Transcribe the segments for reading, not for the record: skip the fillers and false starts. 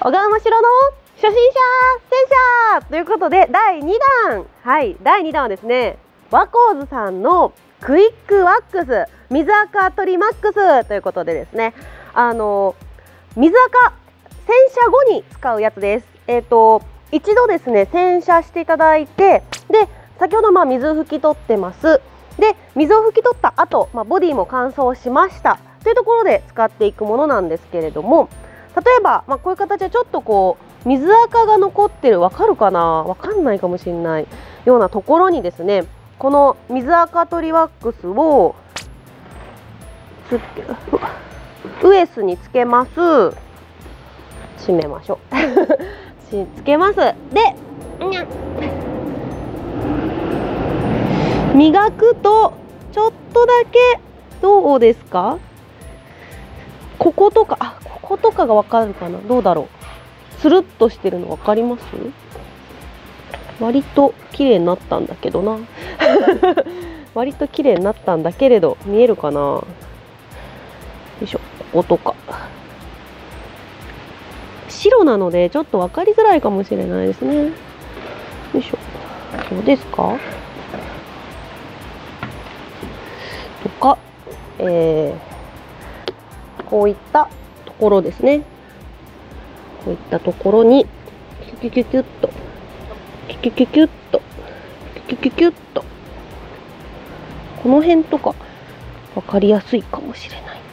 小川真白の初心者戦車ということで第2弾、第2弾はですね、ワコーズさんのクイックワックス水垢取りマックスということでですね、水垢洗車後に使うやつです。一度ですね洗車していただいて、で先ほど水拭き取ってます。で水を拭き取った後、ボディも乾燥しましたというところで使っていくものなんですけれども、例えば、こういう形でちょっとこう水垢が残ってる、わかるかな、わかんないかもしれないようなところにですね、この水垢取りワックスをウエスにつけます。締めましょうつけます。で磨くとちょっとだけどうですか、こことかがわかるかな、どうだろう、つるっとしてるの分かります？割と綺麗になったんだけどな割と綺麗になったんだけれど見えるかな。よいしょ、こことか白なのでちょっと分かりづらいかもしれないですね。よいしょ、どうですかとか、こういったところですね。こういったところにキュキュキュキュッとキュキュキュキュッとキュキュキュキュッと、この辺とか分かりやすいかもしれない。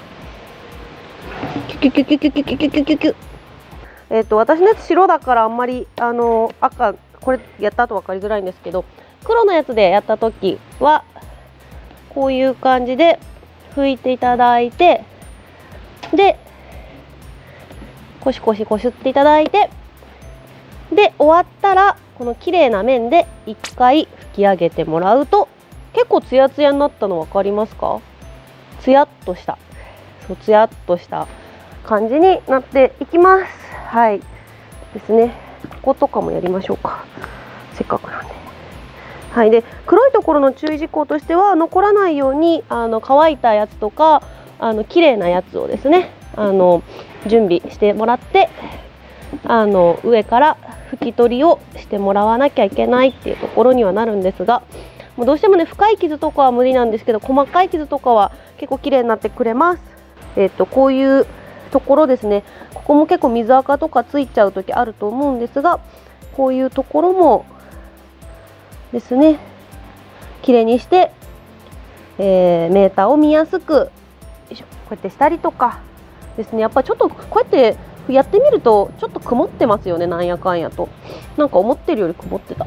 キュキュキュキュキュキュキュキュキュキュキュ。私のやつ白だからあんまり赤これやった後分かりづらいんですけど、黒のやつでやった時はこういう感じで拭いていただいて、でコシコシこすっていただいて、で終わったらこの綺麗な面で1回拭き上げてもらうと結構ツヤツヤになったの分かりますか？ツヤっとした、そうツヤっとした感じになっていきます。はいですね。こことかもやりましょうか、せっかくなんで。はい、で黒いところの注意事項としては、残らないように乾いたやつとか綺麗なやつをですね準備してもらって、上から拭き取りをしてもらわなきゃいけないっていうところにはなるんですが、もうどうしてもね深い傷とかは無理なんですけど、細かい傷とかは結構綺麗になってくれます。こういうところですね、ここも結構水垢とかついちゃう時あると思うんですが、こういうところもですね綺麗にして、メーターを見やすくこうやってしたりとかですね。やっぱりちょっとこうやってやってみるとちょっと曇ってますよね、なんやかんやと。なんか思ってるより曇ってた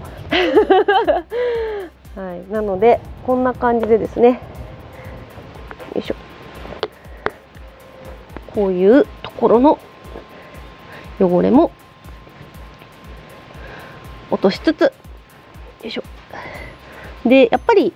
はい、なのでこんな感じでですね、よいしょ、こういうところの汚れも落としつつ、よいしょ。でやっぱり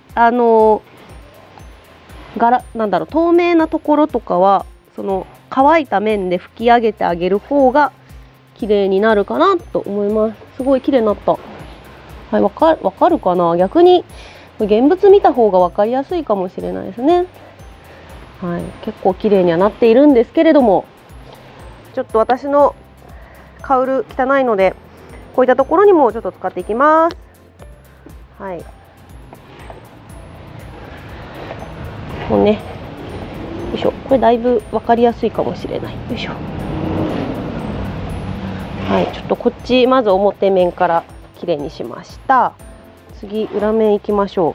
なんだろう、透明なところとかはその乾いた面で拭き上げてあげる方が綺麗になるかなと思います。すごい綺麗になった。はい、わかるかな。逆に現物見た方が分かりやすいかもしれないですね。はい、結構綺麗にはなっているんですけれども、ちょっと私のカウル汚いのでこういったところにもちょっと使っていきます。はい、もうね、よいしょ、これだいぶ分かりやすいかもしれない。よいしょ。はい、ちょっとこっちまず表面からきれいにしました。次裏面いきましょう。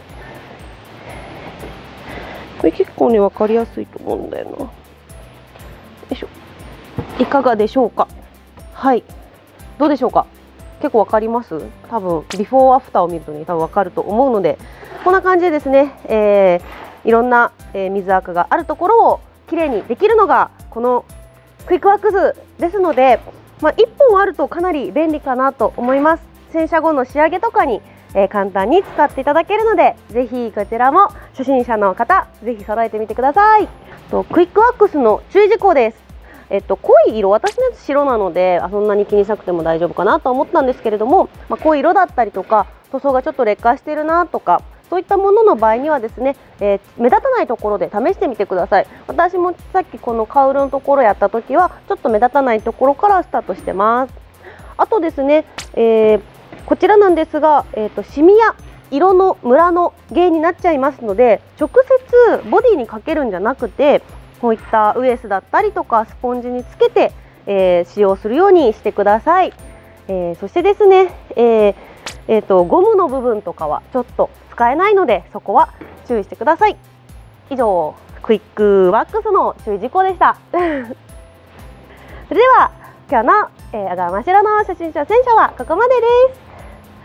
これ結構ね分かりやすいと思うんだよな。よいしょ。いかがでしょうか。はい、どうでしょうか。結構分かります？多分ビフォーアフターを見るとね多分分かると思うので、こんな感じでですね、いろんな水垢があるところをきれいにできるのがこのクイックワックスですので、1本あるとかなり便利かなと思います。洗車後の仕上げとかに、簡単に使っていただけるので、ぜひこちらも初心者の方ぜひ揃えてみてください。クイックワックスの注意事項です。濃い色、私のやつ白なのでそんなに気にしなくても大丈夫かなと思ったんですけれども、濃い色だったりとか塗装がちょっと劣化してるなとかそういったものの場合にはですね、目立たないところで試してみてください。私もさっきこのカウルのところやった時はちょっと目立たないところからスタートしてます。あとですね、こちらなんですが、シミや色のムラの原因になっちゃいますので、直接ボディにかけるんじゃなくて、こういったウエスだったりとかスポンジにつけて、使用するようにしてください。そしてですね、ゴムの部分とかはちょっと使えないので、そこは注意してください。以上、クイックワックスの注意事項でした。それでは今日の、阿川真白の初心者選手はここまでです。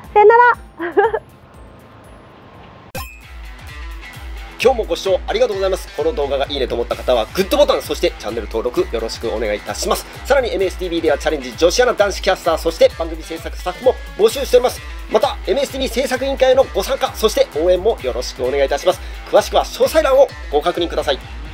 さよなら。 今日もご視聴ありがとうございます。この動画がいいねと思った方はグッドボタン、そしてチャンネル登録よろしくお願いいたします。さらに MSTV ではチャレンジ女子アナ男子キャスター、そして番組制作スタッフも募集しております。また MSTV 制作委員会へのご参加、そして応援もよろしくお願いいたします。詳しくは詳細欄をご確認ください。